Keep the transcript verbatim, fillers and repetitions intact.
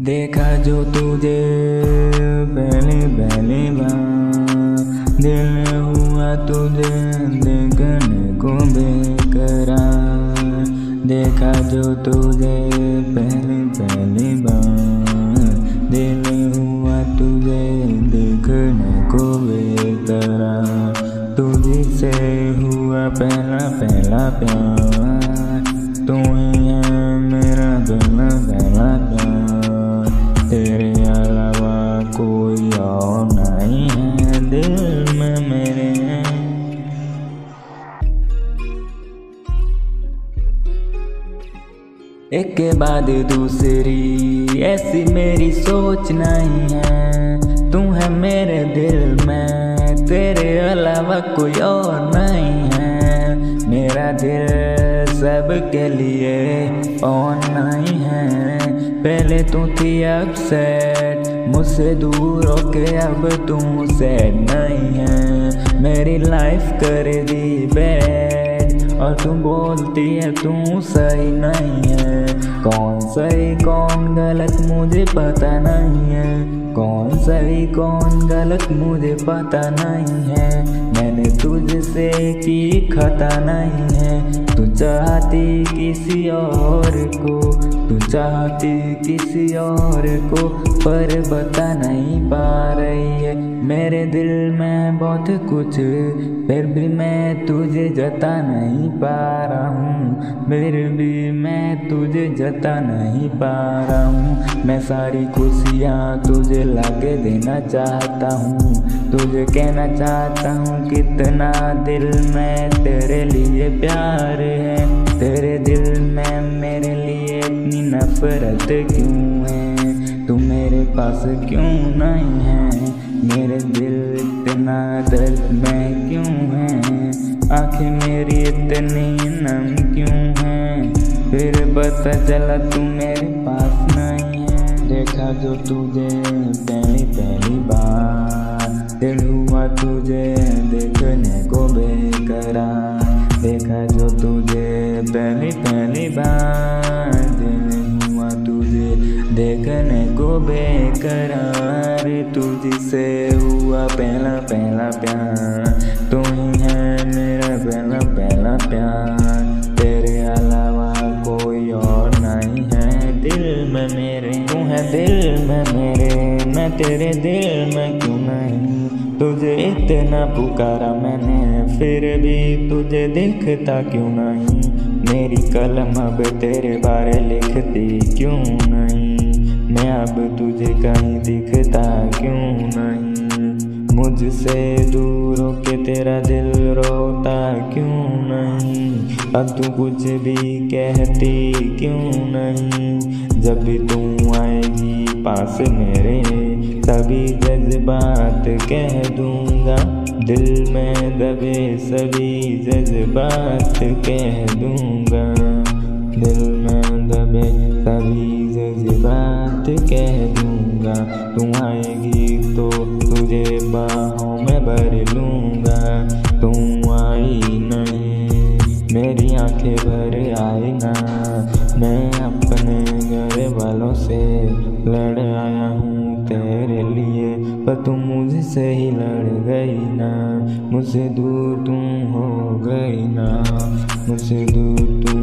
देखा जो तुझे पहली पहली बार, दिल हुआ तुझे देखने को बेकरार। देखा जो तुझे पहली पहली बार, दिल हुआ तुझे देखने को बेकरार। तुझसे हुआ पहला पहला प्यार, तू ही है मेरा पहला पहला प्यार। तेरे अलावा कोई और नहीं है दिल में मेरे। एक के बाद दूसरी ऐसी मेरी सोच नहीं है। तू है मेरे दिल में, तेरे अलावा कोई और नहीं है। मेरा दिल सबके लिए ऑन नहीं है। पहले तू थी अपसेट मुझसे दूर होके, अब तू सैड नहीं है। मेरी लाइफ कर दी बैड और तू बोलती है तू सही नहीं है। कौन सही कौन गलत मुझे पता नहीं है। कौन सही कौन गलत मुझे पता नहीं है। मैंने तुझसे की खता नहीं है। तू चाहती किसी और को, तू चाहती किसी और को, पर बता नहीं पा रही है। मेरे दिल में बहुत कुछ, फिर भी मैं तुझे जता नहीं पा रहा हूँ। फिर भी मैं तुझे जता नहीं पा रहा हूँ। मैं सारी खुशियाँ तुझे लाके देना चाहता हूँ। तुझे कहना चाहता हूँ कितना दिल में तेरे लिए प्यार है। तेरे दिल में मेरे लिए इतनी नफरत क्यों है। तू मेरे पास क्यों नहीं है। मेरे दिल इतना दर्द में क्यों है। आँखें मेरी इतनी नम क्यों है। फिर पता चला तू मेरे पास नहीं है। देखा जो तुझे पहली पहली बार, दिल हुआ तुझे देखने को बेकरार। देखा जो तुझे पहली पहली बार, दिल हुआ तुझे देखने को बेकरार। तुझसे हुआ पहला पहला प्यार, तू ही है मेरा पहला पहला प्यार। तेरे अलावा कोई और नहीं है दिल में मेरे। तू है दिल में मेरे, मैं तेरे दिल में क्यों नहीं। तुझे इतना पुकारा मैंने, फिर भी तुझे दिखता क्यों नहीं। मेरी कलम अब तेरे बारे लिखती क्यों नहीं। मैं अब तुझे कहीं दिखता क्यों नहीं। मुझसे दूर होके तेरा दिल रोता क्यों नहीं। अब तू कुछ भी कहती क्यों नहीं। जब भी तू आएगी पास मेरे, सभी जज्बात कह दूंगा। दिल में दबे सभी जज्बात कह दूंगा। दिल में दबे सभी जज्बात कह दूंगा। तू आएगी तो तुझे बाहों में भर लूँगा। तू आई नहीं, मेरी आंखें भर आई ना। मैं अपने घर वालों से लड़ आया हूँ तेरे लिए, पर तू मुझसे ही लड़ गई ना। मुझसे दूर तू हो गई ना, मुझसे दूर तू